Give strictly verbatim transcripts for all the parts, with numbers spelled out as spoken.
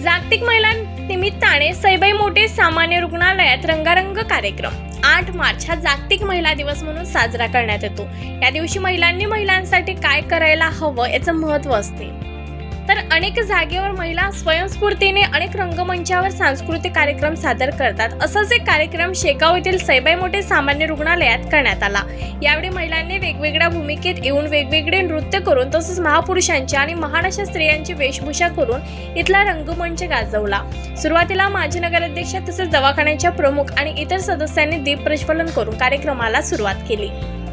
जागतिक महिला निमित्ताने सईबाई मोठे सामान्य रुग्णालयात रंगारंग कार्यक्रम। आठ मार्च हा जागतिक महिला दिवस म्हणून साजरा करण्यात येतो। या दिवशी महिलांनी महिलांसाठी काय करायला हवं याचं महत्त्व असते। तर अनेक जागेवर महिला स्वयंस्फूर्तीने अनेक रंगमंचावर सांस्कृतिक कार्यक्रम सादर करतात। असाच एक कार्यक्रम शेगाव येथील सईबाई मोठे सामान्य रुग्णालयात करण्यात आला। यावेळी महिलांनी वेगवेगळ्या भूमिकेत येऊन वेगवेगळे नृत्य करून तसेच महापुरुषांची आणि महान अशा स्त्रियांची वेशभूषा करून इथला रंगमंच गाजवला। सुरुवातीला माजी नगराध्यक्ष तसेच दवाखान्याच्या प्रमुख आणि इतर सदस्यांनी दीप प्रज्वलन करून कार्यक्रमाला सुरुवात केली।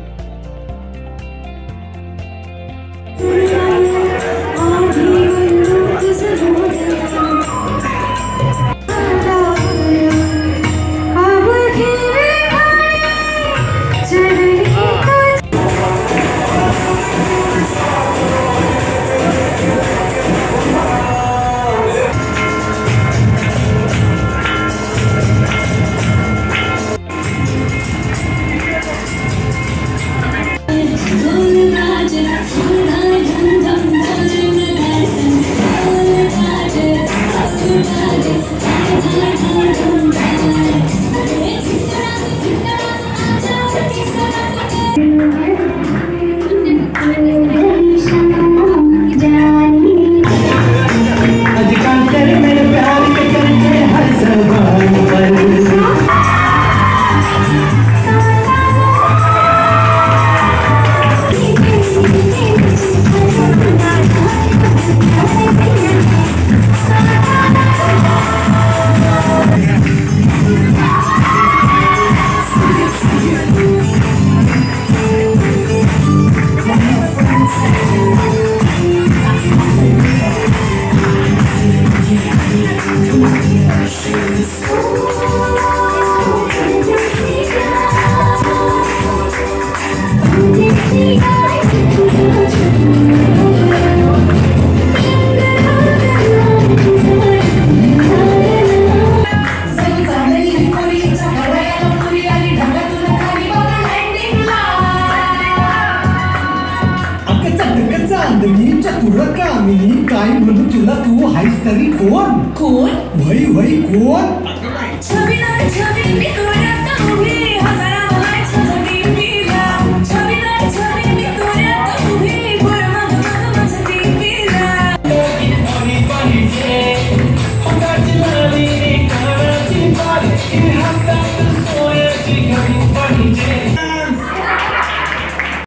कामिनी काय म्हणू तुला, तू हायस तरी कोण? कोण? वही वही कोण? छबीला छबी मी